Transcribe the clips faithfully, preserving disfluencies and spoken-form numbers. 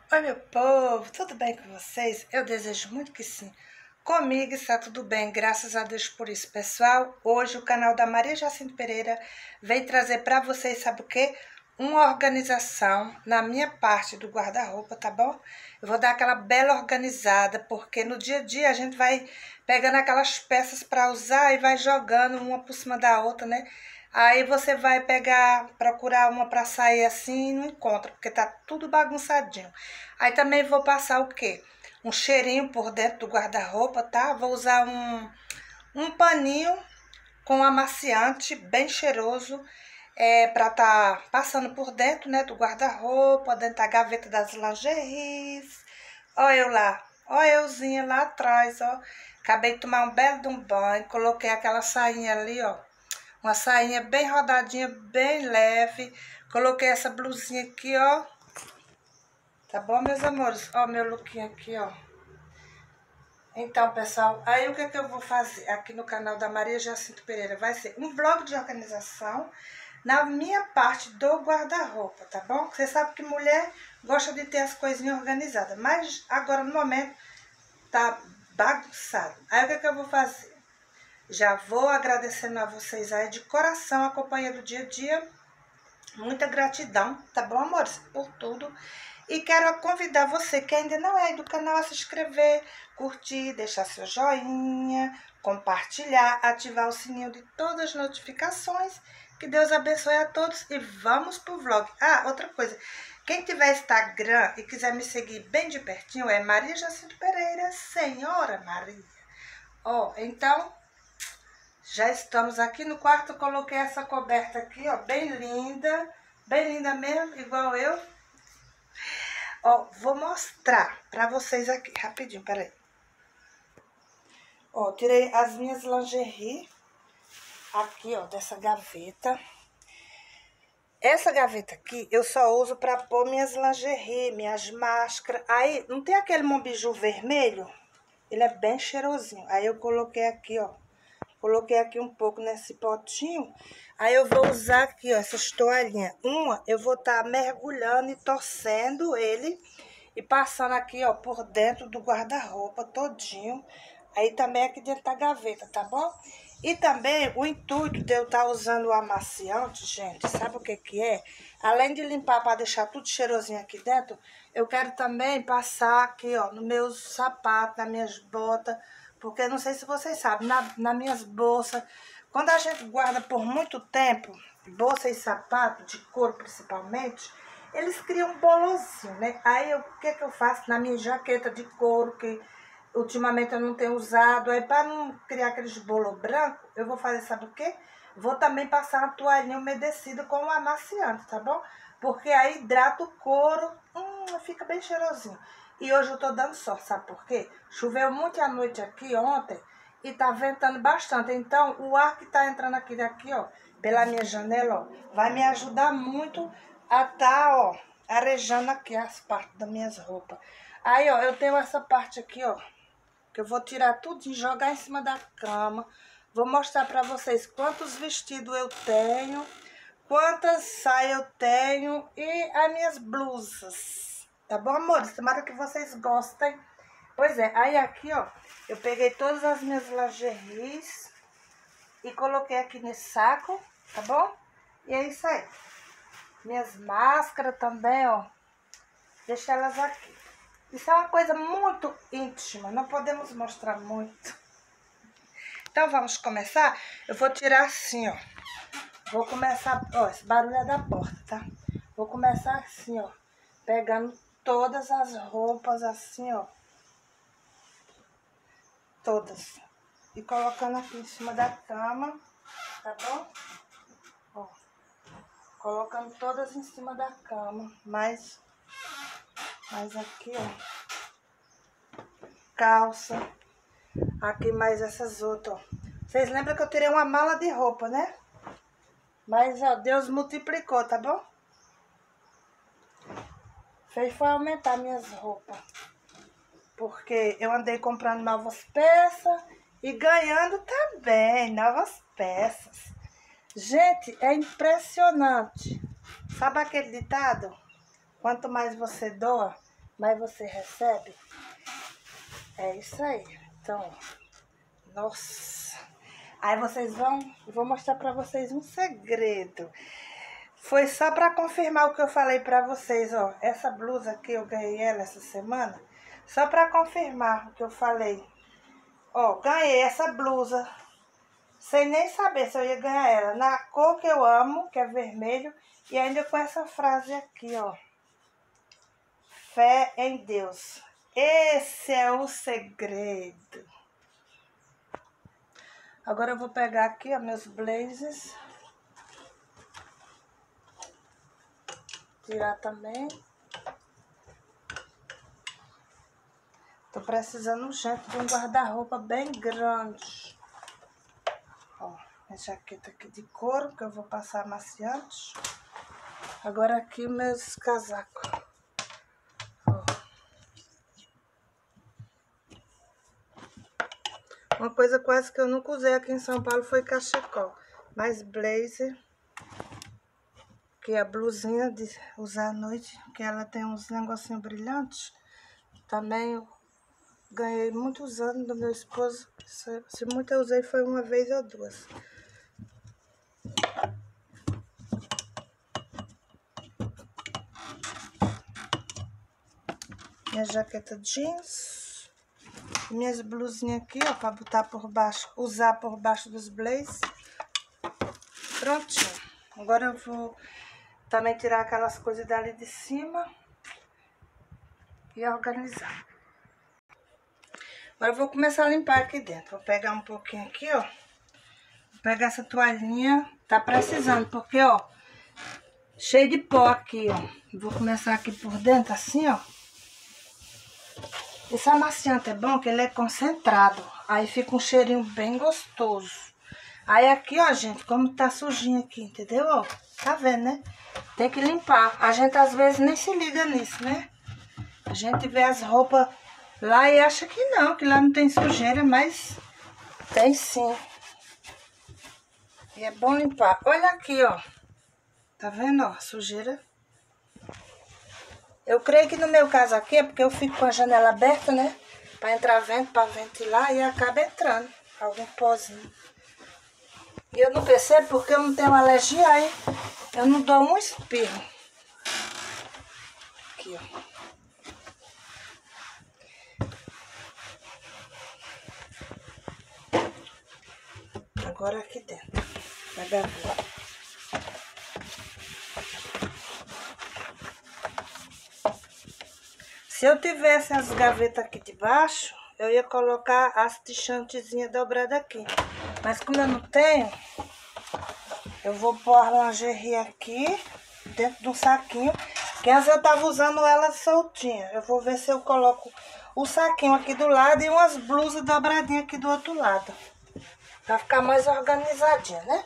Oi, meu povo, tudo bem com vocês? Eu desejo muito que sim. Comigo está tudo bem, graças a Deus por isso. Pessoal, hoje o canal da Maria Jacinto Pereira vem trazer para vocês, sabe o quê? Uma organização na minha parte do guarda-roupa, tá bom? Eu vou dar aquela bela organizada, porque no dia a dia a gente vai pegando aquelas peças para usar e vai jogando uma por cima da outra, né? Aí você vai pegar, procurar uma para sair assim e não encontra, porque tá tudo bagunçadinho. Aí também vou passar o quê? Um cheirinho por dentro do guarda-roupa, tá? Vou usar um, um paninho com amaciante bem cheiroso, é, para tá passando por dentro, né, do guarda-roupa, dentro da gaveta das lingeries. Ó eu lá, ó euzinha lá atrás, ó. Acabei de tomar um belo de um banho, coloquei aquela sainha ali, ó. Uma sainha bem rodadinha, bem leve. Coloquei essa blusinha aqui, ó. Tá bom, meus amores? Ó, meu lookinho aqui, ó. Então, pessoal, aí o que é que eu vou fazer aqui no canal da Maria Jacinto Pereira? Vai ser um vlog de organização na minha parte do guarda-roupa, tá bom? Você sabe que mulher gosta de ter as coisinhas organizadas, mas agora no momento tá bagunçado. Aí o que é que eu vou fazer? Já vou agradecendo a vocês aí de coração a companhia do dia a dia. Muita gratidão, tá bom, amores? Por tudo. E quero convidar você que ainda não é aí do canal a se inscrever, curtir, deixar seu joinha, compartilhar, ativar o sininho de todas as notificações. Que Deus abençoe a todos e vamos pro vlog. Ah, outra coisa. Quem tiver Instagram e quiser me seguir bem de pertinho é Maria Jacinto Pereira, Senhora Maria. Ó, então, já estamos aqui no quarto. Eu coloquei essa coberta aqui, ó, bem linda. Bem linda mesmo, igual eu. Ó, vou mostrar pra vocês aqui, rapidinho, peraí. Ó, tirei as minhas lingerie aqui, ó, dessa gaveta. Essa gaveta aqui eu só uso pra pôr minhas lingerie, minhas máscaras. Aí, não tem aquele mombiju vermelho? Ele é bem cheirosinho. Aí eu coloquei aqui, ó. Coloquei aqui um pouco nesse potinho. Aí eu vou usar aqui, ó, essas toalhinhas. Uma, eu vou estar tá mergulhando e torcendo ele. E passando aqui, ó, por dentro do guarda-roupa todinho. Aí também aqui dentro da gaveta, tá bom? E também o intuito de eu estar tá usando o amaciante, gente, sabe o que que é? Além de limpar para deixar tudo cheirosinho aqui dentro, eu quero também passar aqui, ó, nos meus sapatos, nas minhas botas. Porque não sei se vocês sabem, na, nas minhas bolsas, quando a gente guarda por muito tempo, bolsa e sapato, de couro principalmente, eles criam um bolozinho, né? Aí eu, o que que eu faço na minha jaqueta de couro, que ultimamente eu não tenho usado, aí para não criar aqueles bolo branco, eu vou fazer, sabe o quê? Vou também passar uma toalhinha umedecida com um amaciante, tá bom? Porque aí hidrata o couro, hum, fica bem cheirosinho. E hoje eu tô dando sorte, sabe por quê? Choveu muito à noite aqui ontem e tá ventando bastante. Então, o ar que tá entrando aqui daqui, ó, pela minha janela, ó, vai me ajudar muito a tá, ó, arejando aqui as partes das minhas roupas. Aí, ó, eu tenho essa parte aqui, ó, que eu vou tirar tudo e jogar em cima da cama. Vou mostrar pra vocês quantos vestidos eu tenho, quantas saias eu tenho e as minhas blusas. Tá bom, amores? Tomara que vocês gostem. Pois é, aí aqui, ó, eu peguei todas as minhas lingeries e coloquei aqui nesse saco, tá bom? E é isso aí. Minhas máscaras também, ó, deixa elas aqui. Isso é uma coisa muito íntima, não podemos mostrar muito. Então, vamos começar? Eu vou tirar assim, ó. Vou começar, ó, esse barulho é da porta, tá? Vou começar assim, ó, pegando todas as roupas assim, ó. Todas. E colocando aqui em cima da cama, tá bom? Ó. Colocando todas em cima da cama. Mais, mais aqui, ó. Calça. Aqui mais essas outras, ó. Vocês lembram que eu tirei uma mala de roupa, né? Mas, ó, Deus multiplicou, tá bom? Fez foi aumentar minhas roupas. Porque eu andei comprando novas peças e ganhando também novas peças. Gente, é impressionante. Sabe aquele ditado? Quanto mais você doa, mas você recebe. É isso aí. Então, nossa. Aí vocês vão, eu vou mostrar pra vocês um segredo. Foi só pra confirmar o que eu falei pra vocês, ó. Essa blusa aqui, eu ganhei ela essa semana. Só pra confirmar o que eu falei. Ó, ganhei essa blusa. Sem nem saber se eu ia ganhar ela. Na cor que eu amo, que é vermelho. E ainda com essa frase aqui, ó. Fé em Deus. Esse é o segredo. Agora eu vou pegar aqui, ó, meus blazers. Tirar também. Tô precisando urgente de um guarda-roupa bem grande. Ó, a jaqueta aqui de couro, que eu vou passar amaciante. Agora aqui meus casacos. Ó. Uma coisa quase que eu nunca usei aqui em São Paulo foi cachecol. Mas blazer, que é a blusinha de usar à noite, que ela tem uns negocinhos brilhantes. Também eu ganhei muitos anos do meu esposo. Se, se muito eu usei foi uma vez ou duas. Minha jaqueta jeans. Minhas blusinhas aqui, ó, pra botar por baixo, usar por baixo dos blazers. Prontinho. Agora eu vou também tirar aquelas coisas dali de cima e organizar. Agora eu vou começar a limpar aqui dentro. Vou pegar um pouquinho aqui, ó. Vou pegar essa toalhinha. Tá precisando, porque, ó, cheio de pó aqui, ó. Vou começar aqui por dentro, assim, ó. Esse amaciante é bom que ele é concentrado. Aí fica um cheirinho bem gostoso. Aí aqui, ó, gente, como tá sujinho aqui, entendeu? Ó, tá vendo, né? Tem que limpar. A gente às vezes nem se liga nisso, né? A gente vê as roupas lá e acha que não, que lá não tem sujeira, mas tem sim. E é bom limpar. Olha aqui, ó. Tá vendo, ó, sujeira? Eu creio que no meu caso aqui é porque eu fico com a janela aberta, né? Pra entrar vento, pra ventilar e acaba entrando algum pozinho. E eu não percebo porque eu não tenho alergia, aí eu não dou um espirro. Aqui, ó. Agora aqui dentro da gaveta. Se eu tivesse as gavetas aqui de baixo, eu ia colocar as tichantezinhas dobradas aqui. Mas como eu não tenho, eu vou pôr a lingerie aqui, dentro de um saquinho. Que antes eu tava usando ela soltinha. Eu vou ver se eu coloco o saquinho aqui do lado e umas blusas dobradinhas aqui do outro lado. Pra ficar mais organizadinha, né?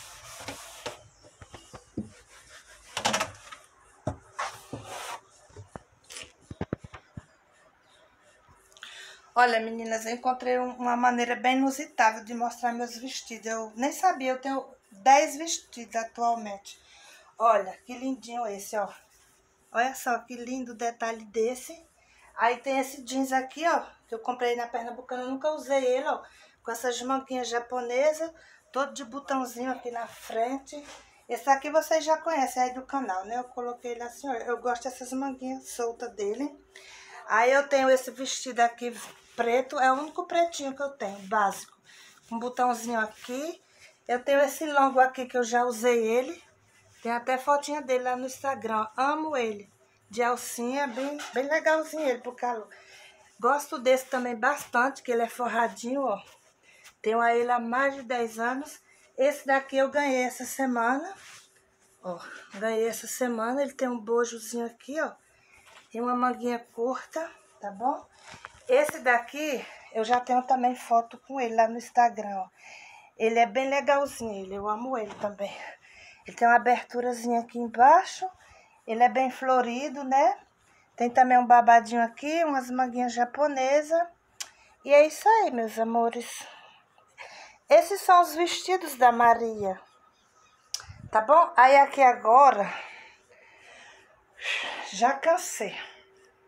Olha, meninas, eu encontrei uma maneira bem inusitável de mostrar meus vestidos. Eu nem sabia, eu tenho dez vestidos atualmente. Olha, que lindinho esse, ó. Olha só que lindo detalhe desse. Aí tem esse jeans aqui, ó, que eu comprei na Pernambucana, eu nunca usei ele, ó. Com essas manguinhas japonesas, todo de botãozinho aqui na frente. Esse aqui vocês já conhecem aí do canal, né? Eu coloquei ele assim, ó. Eu gosto dessas manguinhas soltas dele. Aí eu tenho esse vestido aqui preto, é o único pretinho que eu tenho, básico. Um botãozinho aqui. Eu tenho esse longo aqui que eu já usei ele. Tem até fotinha dele lá no Instagram. Amo ele. De alcinha, bem, bem legalzinho ele pro calor. Gosto desse também bastante, que ele é forradinho, ó. Tenho a ele há mais de dez anos. Esse daqui eu ganhei essa semana. Ó, ganhei essa semana. Ele tem um bojozinho aqui, ó. Tem uma manguinha curta, tá bom? Esse daqui, eu já tenho também foto com ele lá no Instagram, ó. Ele é bem legalzinho, ele, eu amo ele também. Ele tem uma aberturazinha aqui embaixo. Ele é bem florido, né? Tem também um babadinho aqui, umas manguinhas japonesas. E é isso aí, meus amores. Esses são os vestidos da Maria. Tá bom? Aí aqui agora... Já cansei.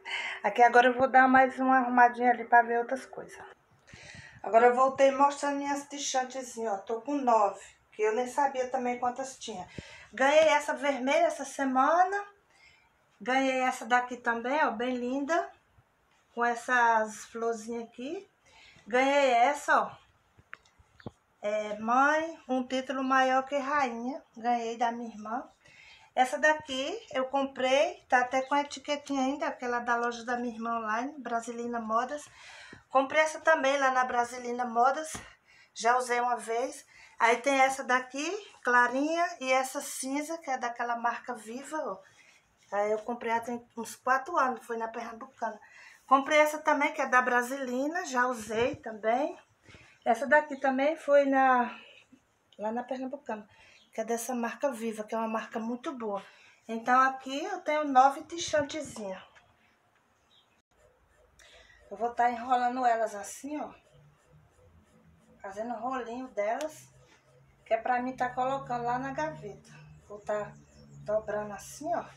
Aqui agora eu vou dar mais uma arrumadinha ali pra ver outras coisas. Agora eu voltei mostrando minhas t-shirtzinhas, ó. Tô com nove, que eu nem sabia também quantas tinha. Ganhei essa vermelha essa semana. Ganhei essa daqui também, ó, bem linda. Com essas florzinhas aqui. Ganhei essa, ó. É, mãe, um título maior que rainha. Ganhei da minha irmã. Essa daqui eu comprei, tá até com a etiquetinha ainda, aquela da loja da minha irmã online, Brasilina Modas. Comprei essa também lá na Brasilina Modas, já usei uma vez. Aí tem essa daqui, clarinha, e essa cinza, que é daquela marca Viva, ó. Aí eu comprei ela tem uns quatro anos, foi na Pernambucana. Comprei essa também, que é da Brasilina, já usei também. Essa daqui também foi na, lá na Pernambucana, que é dessa marca Viva, que é uma marca muito boa. Então aqui eu tenho nove t-shirtzinhas. Eu vou estar enrolando elas assim, ó. Fazendo o rolinho delas, que é pra mim estar colocando lá na gaveta. Vou estar dobrando assim, ó.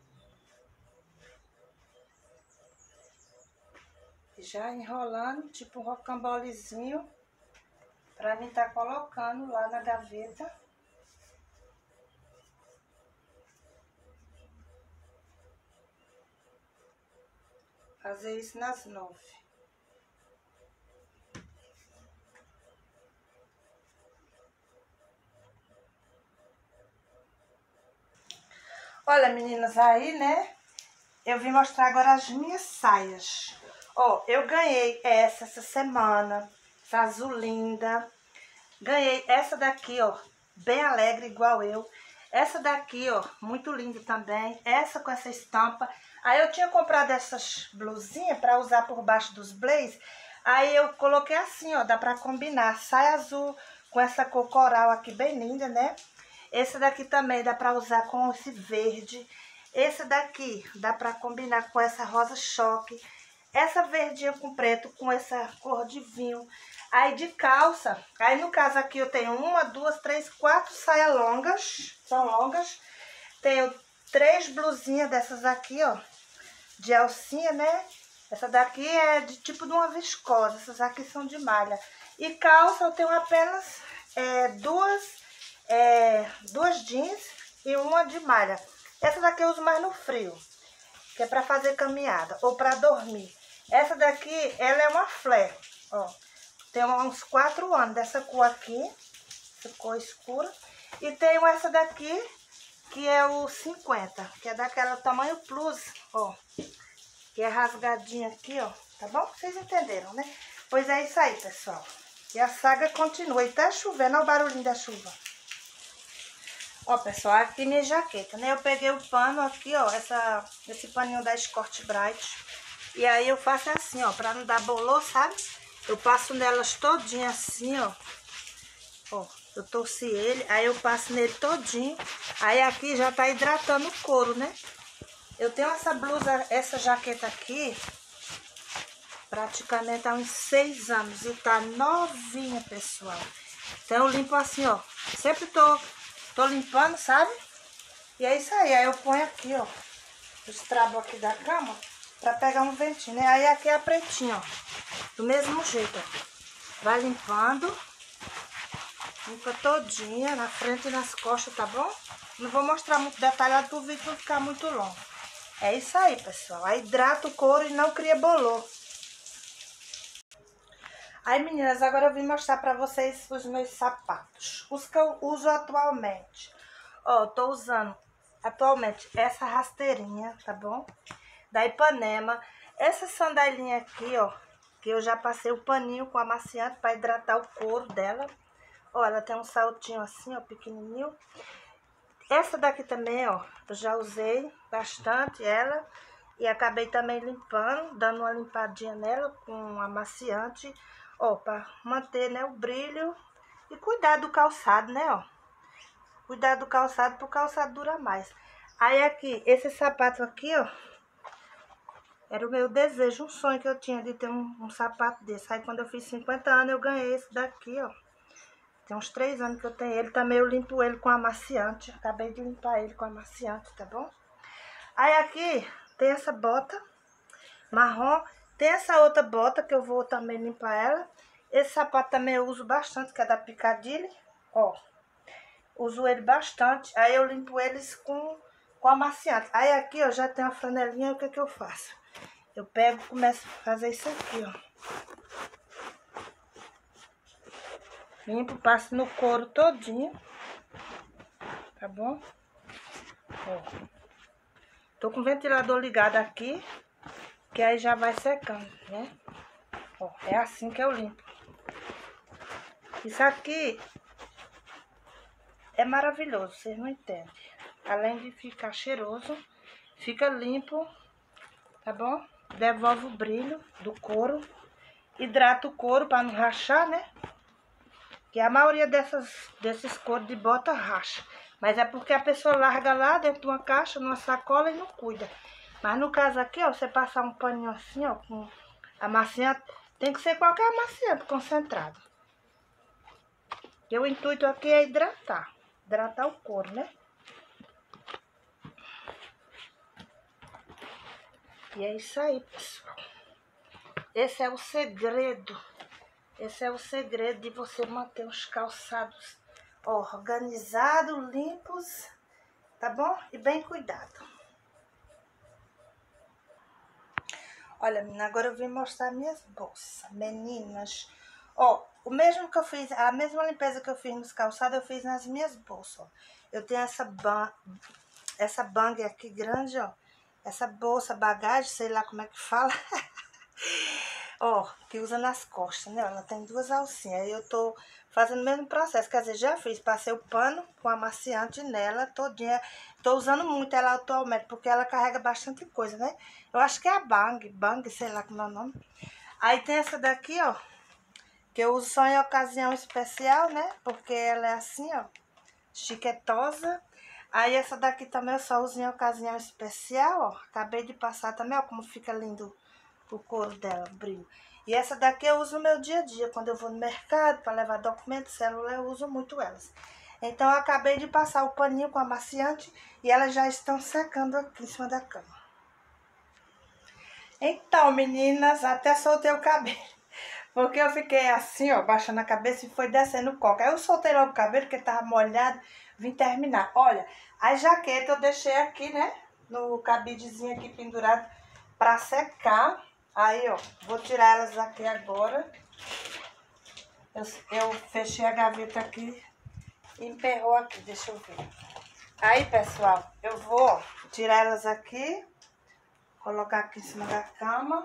E já enrolando, tipo um rocambolezinho, pra mim estar colocando lá na gaveta. Fazer isso nas nove. Olha, meninas, aí, né? Eu vim mostrar agora as minhas saias. Ó, eu ganhei essa essa semana. Essa azul linda. Ganhei essa daqui, ó. Bem alegre, igual eu. Essa daqui, ó. Muito linda também. Essa com essa estampa. Aí eu tinha comprado essas blusinhas pra usar por baixo dos blazer. Aí eu coloquei assim, ó. Dá pra combinar. Saia azul com essa cor coral aqui, bem linda, né? Esse daqui também dá pra usar com esse verde. Esse daqui dá pra combinar com essa rosa choque. Essa verdinha com preto com essa cor de vinho. Aí de calça, aí no caso aqui eu tenho uma, duas, três, quatro saias longas. São longas. Tenho três blusinhas dessas aqui, ó. De alcinha, né? Essa daqui é de tipo de uma viscosa. Essas aqui são de malha. E calça eu tenho apenas é, duas... É, duas jeans e uma de malha. Essa daqui eu uso mais no frio, que é pra fazer caminhada ou pra dormir. Essa daqui, ela é uma flare, ó. Tem uns quatro anos dessa cor aqui, essa cor escura. E tenho essa daqui, que é o cinquenta, que é daquela tamanho plus, ó. Que é rasgadinha aqui, ó, tá bom? Vocês entenderam, né? Pois é isso aí, pessoal. E a saga continua. E tá chovendo, olha o barulhinho da chuva. Ó, pessoal, aqui minha jaqueta, né? Eu peguei o pano aqui, ó, essa, esse paninho da Scott Bright. E aí eu faço assim, ó, pra não dar bolô, sabe? Eu passo nelas todinha assim, ó. Ó, eu torci ele, aí eu passo nele todinho. Aí aqui já tá hidratando o couro, né? Eu tenho essa blusa, essa jaqueta aqui, praticamente há uns seis anos. E tá novinha, pessoal. Então eu limpo assim, ó. Sempre tô... Tô limpando, sabe? E é isso aí. Aí eu ponho aqui, ó. Os trabos aqui da cama. Pra pegar um ventinho, né? Aí aqui é a pretinha, ó. Do mesmo jeito, ó. Vai limpando. Limpa todinha. Na frente e nas costas, tá bom? Não vou mostrar muito detalhado pro vídeo não ficar muito longo. É isso aí, pessoal. Aí hidrata o couro e não cria bolor. Aí, meninas, agora eu vim mostrar pra vocês os meus sapatos. Os que eu uso atualmente. Ó, tô usando atualmente essa rasteirinha, tá bom? Da Ipanema. Essa sandalinha aqui, ó, que eu já passei o paninho com amaciante pra hidratar o couro dela. Ó, ela tem um saltinho assim, ó, pequenininho. Essa daqui também, ó, eu já usei bastante ela. E acabei também limpando, dando uma limpadinha nela com amaciante. Ó, pra manter, né, o brilho e cuidar do calçado, né, ó. Cuidar do calçado pro calçado durar mais. Aí aqui, esse sapato aqui, ó, era o meu desejo, um sonho que eu tinha de ter um, um sapato desse. Aí quando eu fiz cinquenta anos eu ganhei esse daqui, ó. Tem uns três anos que eu tenho ele, também eu limpo ele com amaciante. Acabei de limpar ele com amaciante, tá bom? Aí aqui tem essa bota. marrom. Tem essa outra bota que eu vou também limpar ela. Esse sapato também eu uso bastante, que é da Piccadilly. Ó, uso ele bastante. Aí eu limpo eles com, com amaciante. Aí aqui, ó, já tem uma franelinha. O que que eu faço? Eu pego e começo a fazer isso aqui, ó. Limpo, passo no couro todinho. Tá bom? Ó. Tô com o ventilador ligado aqui, que aí já vai secando, né? Ó, é assim que eu limpo. Isso aqui é maravilhoso, vocês não entendem. Além de ficar cheiroso, fica limpo, tá bom? Devolve o brilho do couro. Hidrata o couro para não rachar, né? Que a maioria dessas, desses couros de bota racha. Mas é porque a pessoa larga lá dentro de uma caixa, numa sacola e não cuida. Mas no caso aqui, ó, você passar um paninho assim, ó, com amaciante. Tem que ser qualquer amaciante concentrado. E o intuito aqui é hidratar. Hidratar o couro, né? E é isso aí, pessoal. Esse é o segredo. Esse é o segredo de você manter os calçados organizados, limpos, tá bom? E bem cuidado. Olha, menina, agora eu vim mostrar minhas bolsas. Meninas, ó, o mesmo que eu fiz, a mesma limpeza que eu fiz nos calçados, eu fiz nas minhas bolsas, ó. Eu tenho essa ban, essa bang aqui grande, ó. Essa bolsa, bagagem, sei lá como é que fala. Ó, que usa nas costas, né? Ela tem duas alcinhas. Aí eu tô fazendo o mesmo processo. Quer dizer, já fiz. Passei o pano com amaciante nela todinha. Tô usando muito ela atualmente, porque ela carrega bastante coisa, né? Eu acho que é a Bang. Bang, sei lá como é o nome. Aí tem essa daqui, ó. Que eu uso só em ocasião especial, né? Porque ela é assim, ó. Chiquetosa. Aí essa daqui também eu só uso em ocasião especial, ó. Acabei de passar também, ó, como fica lindo o couro dela, o brilho. E essa daqui eu uso no meu dia a dia, quando eu vou no mercado para levar documentos, celular, eu uso muito elas. Então eu acabei de passar o paninho com amaciante e elas já estão secando aqui em cima da cama. Então, meninas, até soltei o cabelo. Porque eu fiquei assim, ó, baixando a cabeça e foi descendo o coco. Aí eu soltei logo o cabelo, porque tava molhado, vim terminar. Olha, a jaqueta eu deixei aqui, né, no cabidezinho aqui pendurado pra secar. Aí, ó, vou tirar elas aqui agora. Eu, eu fechei a gaveta aqui e emperrou aqui, deixa eu ver. Aí, pessoal, eu vou ó, tirar elas aqui, colocar aqui em cima da cama.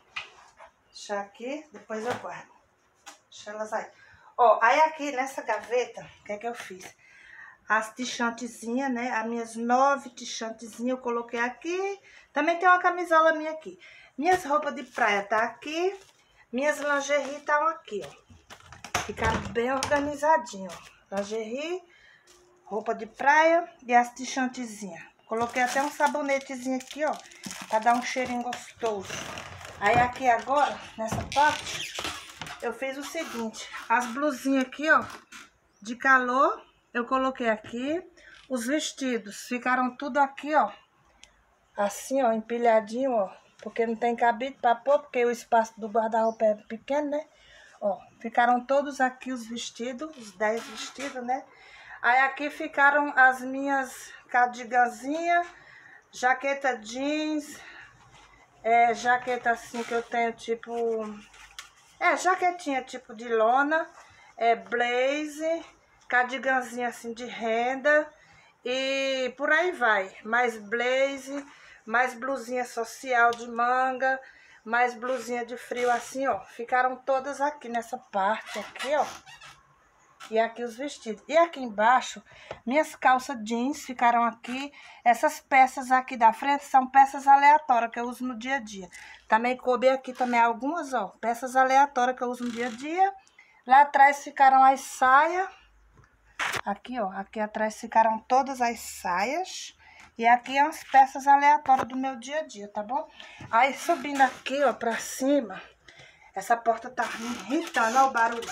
Deixar aqui, depois eu guardo. Deixa elas aí. Ó, aí aqui nessa gaveta, o que é que eu fiz? As t-shirtzinhas, né? As minhas nove t-shirtzinhas eu coloquei aqui. Também tem uma camisola minha aqui. Minhas roupas de praia tá aqui. Minhas lingerie estão aqui, ó. Ficaram bem organizadinho, ó. Lingerie, roupa de praia e as t-shirtzinhas. Coloquei até um sabonetezinho aqui, ó. Pra dar um cheirinho gostoso. Aí aqui agora, nessa parte, eu fiz o seguinte. As blusinhas aqui, ó, de calor, eu coloquei aqui. Os vestidos ficaram tudo aqui, ó. Assim, ó, empilhadinho, ó. Porque não tem cabide pra pôr, porque o espaço do guarda-roupa é pequeno, né? Ó, ficaram todos aqui os vestidos, os dez vestidos, né? Aí aqui ficaram as minhas cardiganzinhas, jaqueta jeans, é, jaqueta assim que eu tenho tipo... É, jaquetinha tipo de lona, é, blazer, cardiganzinha assim de renda e por aí vai. Mais blazer, mais blusinha social de manga, mais blusinha de frio assim, ó. Ficaram todas aqui nessa parte aqui, ó. E aqui os vestidos. E aqui embaixo, minhas calças jeans ficaram aqui. Essas peças aqui da frente são peças aleatórias que eu uso no dia a dia. Também coube aqui também algumas, ó, peças aleatórias que eu uso no dia a dia. Lá atrás ficaram as saias. Aqui, ó, aqui atrás ficaram todas as saias. E aqui as peças aleatórias do meu dia a dia, tá bom? Aí subindo aqui, ó, pra cima. Essa porta tá me irritando, ó o barulho.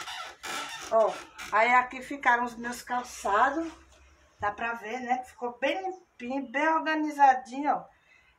Ó, aí aqui ficaram os meus calçados. Dá pra ver, né? Ficou bem limpinho, bem organizadinho, ó.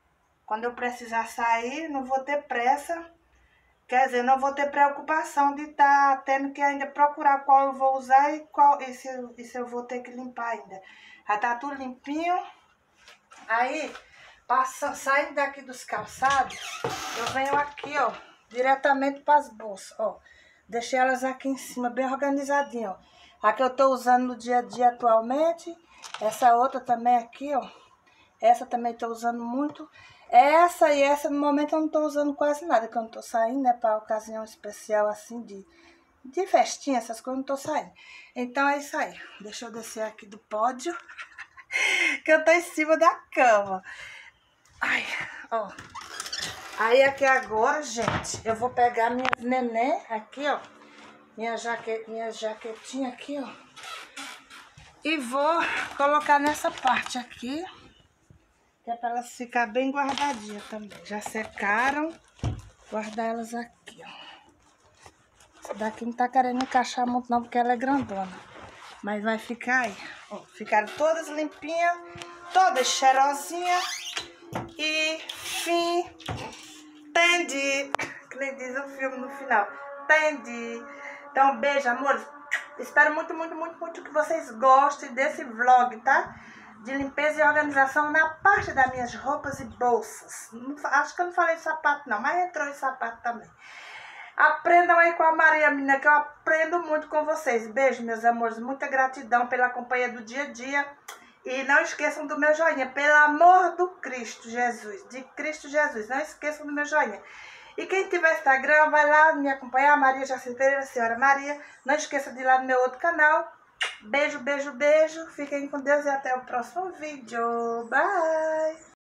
Quando eu precisar sair, não vou ter pressa. Quer dizer, não vou ter preocupação de estar tá tendo que ainda procurar qual eu vou usar e, qual, e, se, e se eu vou ter que limpar ainda. Já tá tudo limpinho. Aí, passa, saindo daqui dos calçados, eu venho aqui, ó, diretamente para as bolsas, ó. Deixei elas aqui em cima, bem organizadinho, ó. A que eu tô usando no dia a dia atualmente. Essa outra também aqui, ó. Essa também tô usando muito. Essa e essa, no momento, eu não tô usando quase nada, que eu não tô saindo, né, para ocasião especial, assim, de, de festinha, essas coisas, não tô saindo. Então, é isso aí. Deixa eu descer aqui do pódio, que eu tô em cima da cama. Ai, ó. Aí, aqui agora, gente, eu vou pegar minha neném aqui, ó. Minha, jaque, minha jaquetinha aqui, ó. E vou colocar nessa parte aqui. Que é para elas ficar bem guardadinhas também. Já secaram. Guardar elas aqui, ó. Essa daqui não tá querendo encaixar muito não, porque ela é grandona. Mas vai ficar aí. Ó, ficaram todas limpinhas. Todas cheirosinhas. E fim. Entendi. Que nem diz o filme no final. Entendi. Então, beijo, amores. Espero muito, muito, muito, muito que vocês gostem desse vlog, tá? De limpeza e organização na parte das minhas roupas e bolsas. Não, acho que eu não falei de sapato não, mas entrou em sapato também. Aprendam aí com a Maria, menina, que eu aprendo muito com vocês. Beijo, meus amores. Muita gratidão pela companhia do dia a dia. E não esqueçam do meu joinha, pelo amor do Cristo Jesus, de Cristo Jesus. Não esqueçam do meu joinha. E quem tiver Instagram, vai lá me acompanhar, Maria Jacinto Pereira, Senhora Maria. Não esqueça de ir lá no meu outro canal. Beijo, beijo, beijo. Fiquem com Deus e até o próximo vídeo. Bye!